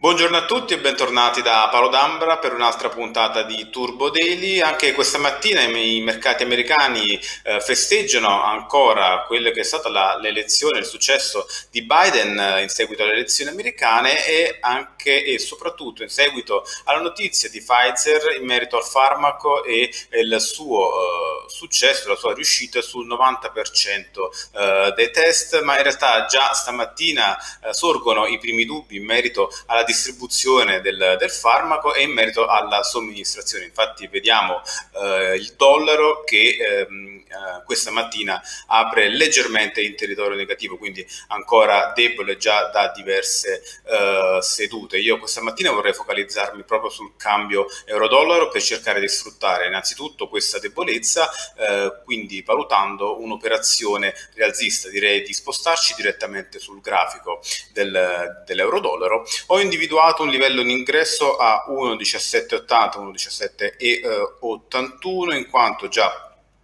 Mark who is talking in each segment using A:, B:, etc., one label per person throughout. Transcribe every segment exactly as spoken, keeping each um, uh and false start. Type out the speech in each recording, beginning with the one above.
A: Buongiorno a tutti e bentornati da Paolo D'Ambra per un'altra puntata di Turbo Daily. Anche questa mattina i mercati americani eh, festeggiano ancora quella che è stata la, l'elezione, il successo di Biden eh, in seguito alle elezioni americane e anche e soprattutto in seguito alla notizia di Pfizer in merito al farmaco e, e il suo eh, successo, la sua riuscita sul novanta per cento eh, dei test, ma in realtà già stamattina eh, sorgono i primi dubbi in merito alla distribuzione del, del farmaco e in merito alla somministrazione. Infatti vediamo eh, il dollaro che ehm, eh, questa mattina apre leggermente in territorio negativo, quindi ancora debole già da diverse eh, sedute. Io questa mattina vorrei focalizzarmi proprio sul cambio euro-dollaro per cercare di sfruttare innanzitutto questa debolezza, eh, quindi valutando un'operazione rialzista. Direi di spostarci direttamente sul grafico del, dell'euro-dollaro. Ho individuato individuato un livello in ingresso a uno virgola diciassette ottanta, uno virgola diciassette ottantuno, in quanto già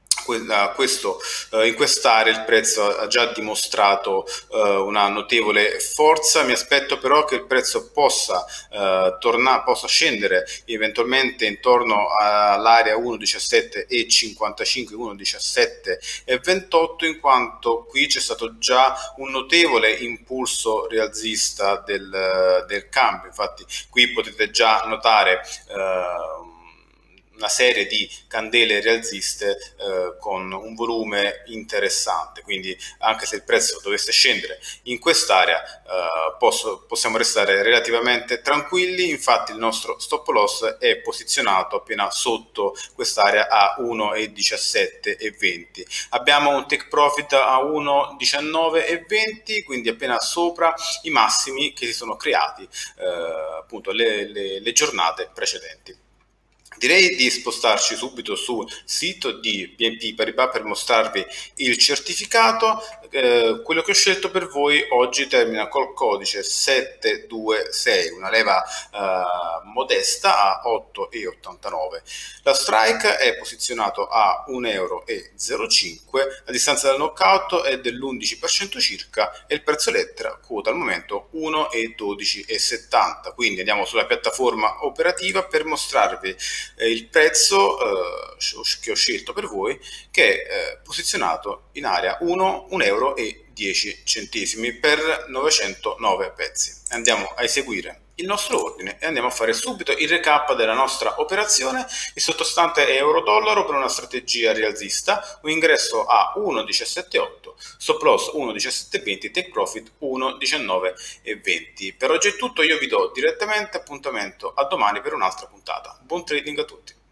A: questo, in quest'area il prezzo ha già dimostrato una notevole forza. Mi aspetto però che il prezzo possa tornare, possa scendere eventualmente intorno all'area uno virgola diciassette cinquantacinque, uno virgola diciassette ventotto, in quanto qui c'è stato già un notevole impulso rialzista del, del cambio. Infatti qui potete già notare eh, una serie di candele rialziste eh, con un volume interessante, quindi anche se il prezzo dovesse scendere in quest'area eh, posso, possiamo restare relativamente tranquilli. Infatti il nostro stop loss è posizionato appena sotto quest'area a uno virgola diciassette venti. Abbiamo un take profit a uno virgola diciannove venti, quindi appena sopra i massimi che si sono creati eh, appunto le, le, le giornate precedenti. Direi di spostarci subito sul sito di B N P Paribas per mostrarvi il certificato. Eh, quello che ho scelto per voi oggi termina col codice sette due sei, una leva eh, modesta a otto virgola ottantanove. La strike è posizionato a un euro e zero cinque, la distanza dal knockout è dell'undici per cento circa e il prezzo lettera quota al momento uno virgola dodici settanta. Quindi andiamo sulla piattaforma operativa per mostrarvi eh, il prezzo eh, che ho scelto per voi, che è eh, posizionato in area uno euro e dieci centesimi per novecentonove pezzi. Andiamo a eseguire il nostro ordine e andiamo a fare subito il recap della nostra operazione. Il sottostante è euro-dollaro per una strategia rialzista, un ingresso a uno virgola diciassette otto, stop loss uno virgola diciassette venti, take profit uno virgola diciannove venti. Per oggi è tutto, io vi do direttamente appuntamento a domani per un'altra puntata. Buon trading a tutti!